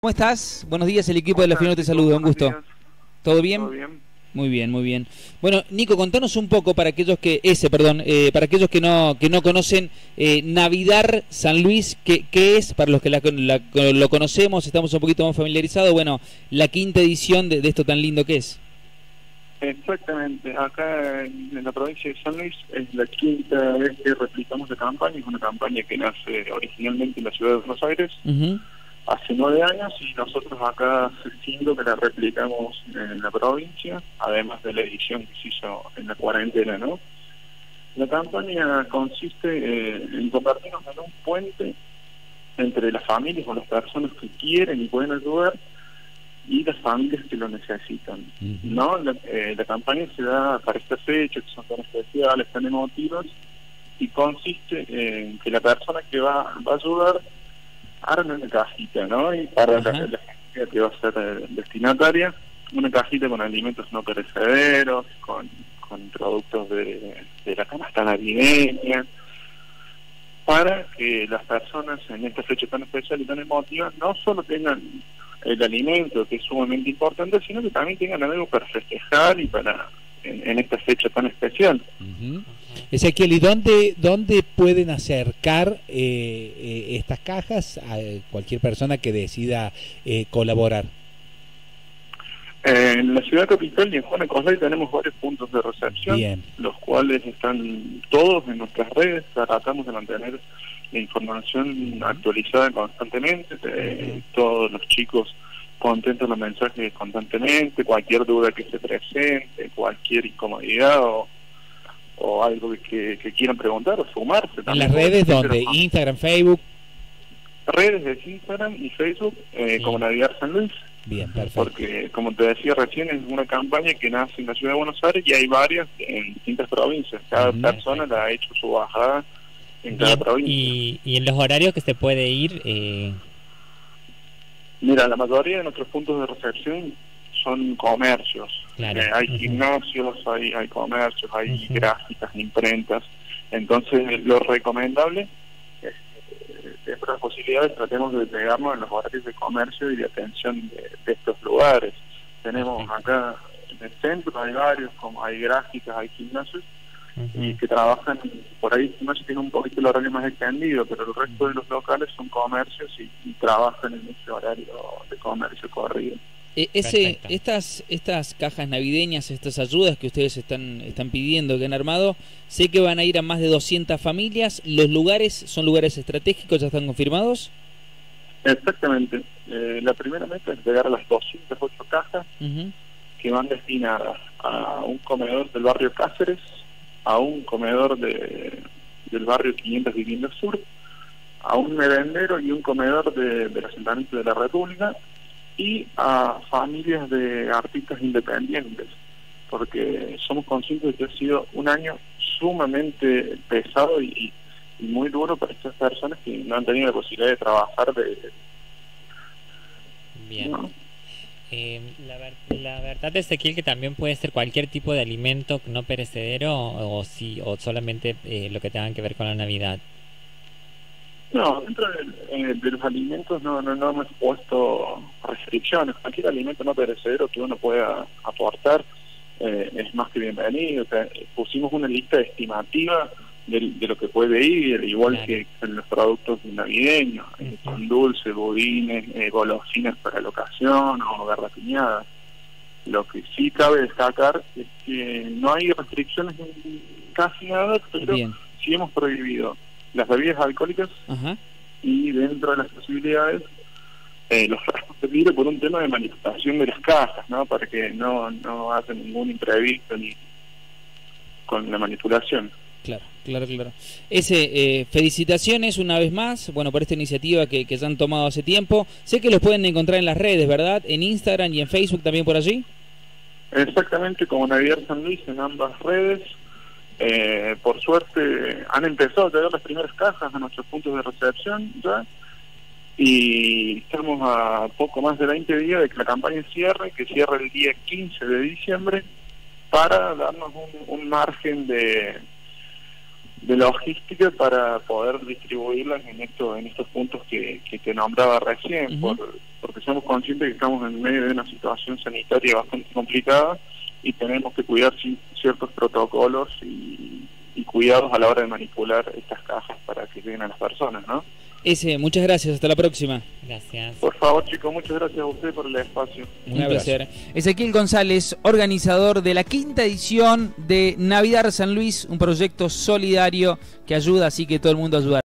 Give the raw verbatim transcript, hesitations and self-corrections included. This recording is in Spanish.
¿Cómo estás? Buenos días, el equipo de La Fino te saluda, un gusto. ¿Todo bien? ¿Todo bien? Muy bien, muy bien. Bueno, Nico, contanos un poco para aquellos que, ese, perdón, eh, para aquellos que no que no conocen eh, Navidar San Luis, ¿qué, qué es? Para los que la, la, lo conocemos, estamos un poquito más familiarizados, bueno, la quinta edición de, de esto tan lindo que es. Exactamente, acá en, en la provincia de San Luis es la quinta vez que replicamos la campaña, es una campaña que nace originalmente en la ciudad de Buenos Aires. Uh-huh. Hace nueve años y nosotros acá hace cinco que la replicamos en la provincia, además de la edición que se hizo en la cuarentena, ¿no? La campaña consiste eh, en convertirnos en un puente entre las familias o las personas que quieren y pueden ayudar y las familias que lo necesitan, uh-huh. ¿no? La, eh, la campaña se da para esta fecha, que son tan especiales, tan emotivas, y consiste en que la persona que va, va a ayudar arme una cajita, ¿no? Y para la, la gente que va a ser eh, destinataria, una cajita con alimentos no perecederos, con, con productos de, de la canasta navideña, para que las personas en esta fecha tan especial y tan emotiva no solo tengan el alimento, que es sumamente importante, sino que también tengan algo para festejar y para en, en esta fecha tan especial. Uh-huh. Ezequiel, ¿y dónde, dónde pueden acercar eh, eh, estas cajas a cualquier persona que decida eh, colaborar? Eh, en la ciudad capital y en Juan Acoslay tenemos varios puntos de recepción, Bien. Los cuales están todos en nuestras redes. Tratamos de mantener la información uh-huh. actualizada constantemente, eh, uh-huh. todos los chicos contentos los mensajes constantemente, cualquier duda que se presente, cualquier incomodidad o o algo que, que quieran preguntar o sumarse. ¿En las redes donde? ¿Instagram, Facebook? Redes de Instagram y Facebook, eh, como Navidar San Luis. Bien, perfecto. Porque, como te decía recién, es una campaña que nace en la ciudad de Buenos Aires y hay varias en distintas provincias. Cada uh-huh. persona la ha hecho su bajada en cada Bien. provincia. ¿Y, y en los horarios que se puede ir? Eh... Mira, la mayoría de nuestros puntos de recepción son comercios. Claro. Eh, hay uh-huh. gimnasios, hay, hay comercios, hay uh-huh. gráficas, imprentas. Entonces, lo recomendable es que dentro de las posibilidades tratemos de pegarnos en los horarios de comercio y de atención de, de estos lugares. Tenemos uh-huh. acá en el centro, hay varios, como hay gráficas, hay gimnasios, uh-huh. y que trabajan, por ahí el gimnasio tiene un poquito el horario más extendido, pero el resto de los locales son comercios y, y trabajan en ese horario de comercio corrido. Eh, ese, estas estas cajas navideñas, estas ayudas que ustedes están están pidiendo, que han armado, sé que van a ir a más de doscientas familias. ¿Los lugares son lugares estratégicos, ya están confirmados? Exactamente. Eh, la primera meta es llegar a las doscientas ocho cajas uh-huh. que van destinadas a un comedor del barrio Cáceres, a un comedor de, del barrio quinientas Viviendas Sur, a un merendero y un comedor de, del asentamiento de la República, y a familias de artistas independientes, porque somos conscientes de que ha sido un año sumamente pesado y, y muy duro para estas personas que no han tenido la posibilidad de trabajar. De, Bien. ¿no? Eh, la, ver, la verdad, Ezequiel, que también puede ser cualquier tipo de alimento no perecedero o, o, si, o solamente eh, lo que tenga que ver con la Navidad. No, dentro de, eh, de los alimentos no, no, no hemos puesto restricciones. Cualquier alimento no perecedero que uno pueda aportar eh, es más que bienvenido. O sea, pusimos una lista estimativa de, de lo que puede ir, igual claro. que en los productos navideños, uh-huh. eh, con dulces, budines, eh, golosinas para la ocasión o garrapiñadas. Lo que sí cabe destacar es que no hay restricciones en casi nada, pero Bien. sí hemos prohibido las bebidas alcohólicas uh-huh. y dentro de las posibilidades eh, los frascos de vidrio por un tema de manipulación de las cajas, ¿no? Para que no no haya ningún imprevisto ni con la manipulación. Claro, claro, claro. Ese, eh, felicitaciones una vez más, bueno, por esta iniciativa que, que ya han tomado hace tiempo. Sé que los pueden encontrar en las redes, ¿verdad? En Instagram y en Facebook también por allí. Exactamente, como Navidad San Luis en ambas redes. Eh, por suerte han empezado a llegar las primeras cajas a nuestros puntos de recepción ya, y estamos a poco más de veinte días de que la campaña cierre, que cierra el día quince de diciembre, para darnos un, un margen de de logística para poder distribuirlas en estos en estos puntos que, que te nombraba recién, uh-huh. por, porque somos conscientes que estamos en medio de una situación sanitaria bastante complicada y tenemos que cuidar ciertos protocolos y, y cuidados a la hora de manipular estas cajas para que lleguen a las personas, ¿no? Ese, muchas gracias, hasta la próxima. Gracias. Por favor, chicos, muchas gracias a usted por el espacio. Un placer. Ezequiel González, organizador de la quinta edición de Navidad San Luis, un proyecto solidario que ayuda, así que todo el mundo ayuda.